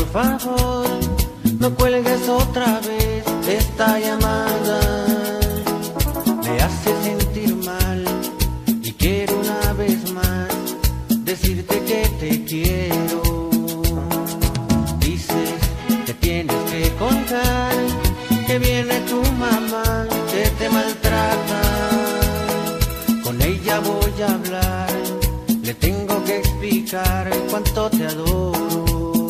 favor, no cuelgues otra vez esta llamada. Me hace sentir mal y quiero una vez más decirte que te quiero. Dices que tienes que contar que viene tu mamá, que te maltrata. Con ella voy a hablar, le tengo que explicar cuánto te adoro.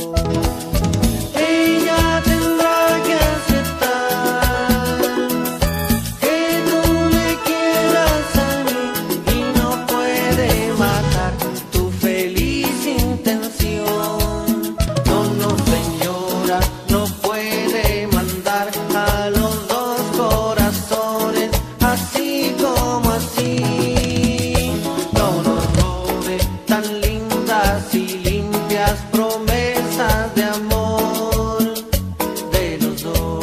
Ella tendrá que aceptar que tú me quieras a mí y no puede matar tu feliz intención. No, no, señora, no puede mandar a los dos corazones así como así. No nos robe tan lindas y limpias promesas de amor de los dos.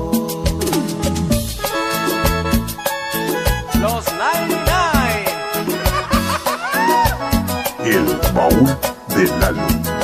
Los 99. El baúl de Lalo.